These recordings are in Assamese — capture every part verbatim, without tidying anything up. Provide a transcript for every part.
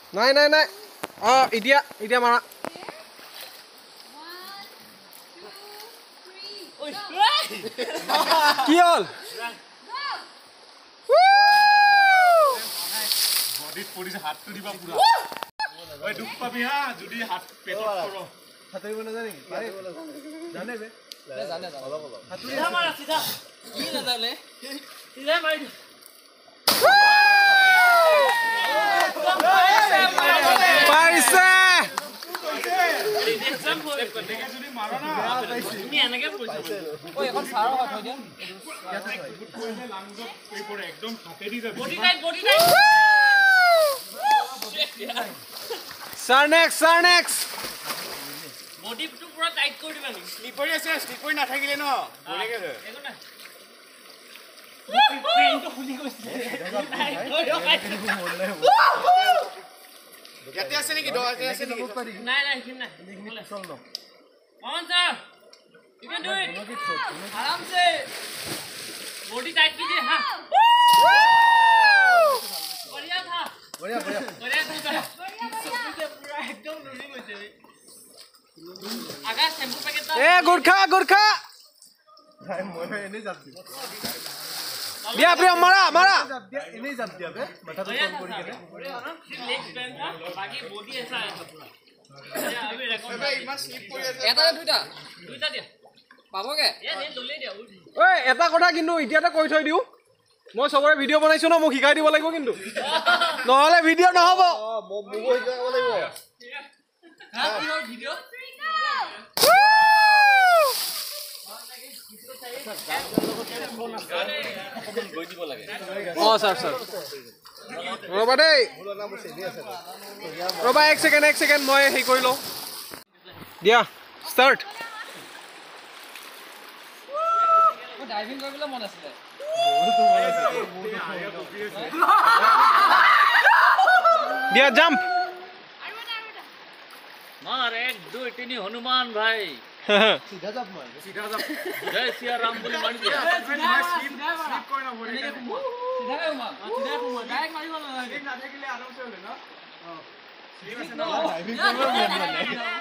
নাই নাই নাই অ এতিয়া এতিয়া মাৰা কি হল বডিত পৰিছে হাতটো দিবা পুৰা ওই দুখ পাবি হা যদি হাত পেটত পৰো হাতৰিব নাজানে কি পাৰে জানে বে জানে জানে অলপ অলপ হাতুৰি মাৰা সিধা কি নাজানে সিধা মাৰি পাইছে এক্সাম হয় দেখে যদি মাৰা না তুমি এনেকে পইছে ওই এখন সারা হাত হৈ দিয়া গুড কৰিলে লাংজত এই পৰে একদম হাতে দি যাবি body tight body tight sir next sir next বডিটো পুৰা টাইট কৰি দিবা নি স্লিপাৰি আছে স্লিপাৰি নাথাকিলে ন বলে গেছে একো না পেনটো খুলি গৈছে ইয়াতে আছে নেকি দৰাতে আছে নেকি নাই নাই হিন নাই চল লো অন sir you can do it आराम से बॉडी टाइट कीजिए हां बढ़िया था बढ़िया बढ़िया बढ़िया था बढ़िया पूरा एकदम रुली গৈছে आगा शैम्पू पैकेट ए गुरखा गुरखा भाई मोरे एने जाब दे दिया प्रिय मारा मारा जाब दे एने जाब दे बे माथा तो कम करी के लेग स्ट्रेंथ था बाकी बॉडी ऐसा है पूरा अभी रिकॉर्ड ভাই ইমান স্লিপ কৰি আছে এটা দুইটা দুইটা দিয়া পাবগে এ নে দলে দিয়া ওই এটা কথা কিন্তু ইতিয়াতে কৈ থৈ দিও মই সবৰে ভিডিও বনাইছো ন মোক শিকাই দিব লাগিব কিন্তু নহলে ভিডিও নহব অ মোগো শিকাব লাগিব হ্যাঁ কি হল ভিডিও অ স্যার স্যার ৰবা দেই ৰবা এক সেকেন্ড এক সেকেন্ড মই হেই কৰি লও দিয়া স্টার্ট ডাইভিং কৰিবলৈ মন আছিল দিয়া জাম্প मार एक दो तीन हनुमान भाई सीधा जाब মই সিধা যাব जय सिया राम बोली मार दिया মই স্লিপ স্লিপ কৰি না বলে सीधा घुमा सीधा घुमा डायरेक्ट मारिব নালাগে নাথাকিলে আৰামছে হলে ন ড্ৰাইভিং কৰিব মন নাই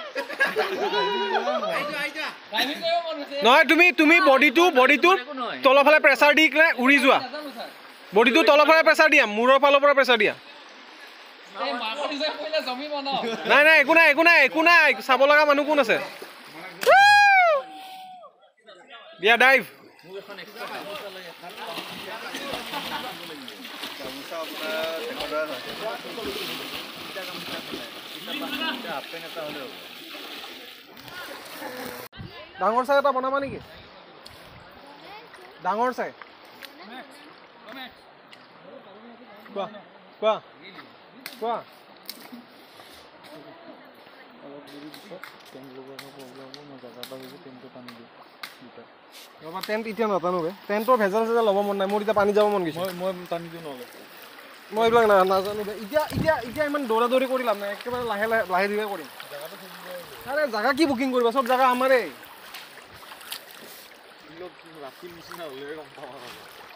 ডাইভিং কৰিব মন আছে নহয় তুমি তুমি বডিটো বডিটো তলফালে প্ৰেসাৰ দি কিনে উৰি যোৱা বডিটো তলফালে প্ৰেসাৰ দিয়া মূৰৰ ফালৰ পৰা প্ৰেসাৰ দিয়া এই মাকৰ দিছে কইলা জমি বনাও নাই নাই একো নাই একো নাই একো নাই চাব লগা মানুহ কোন আছে দিয়া ডাইভ মোক এখন এক্সট্ৰা গামোচা লাগে গামোচা আপোনাৰ ৰেকৰ্ডাৰ হয় আপেন এটা হলে হ'ব ডাঙৰ চাই এটা বনাবা নেকি ডাঙৰ চাই কোৱা কোৱা কোৱা ৰবা টেণ্ট এতিয়া নাটানো বে টেণ্টৰ ভেজাল চেজাল ল'ব মন নাই মোৰ এতিয়া পানী যাব মন গৈছে মই মই টানি দিও নহলে মই এইবিলাক না নাজানো বে এতিয়া এতিয়া এতিয়া ইমান দৌৰা দৌৰি কৰি লাভ নাই একেবাৰে লাহে লাহে লাহে ধীৰে কৰিম আৰে জাগা কি বুকিং কৰিবা চব জাগা আমাৰে ৰাতি নিচিনা হলে গম পাওঁ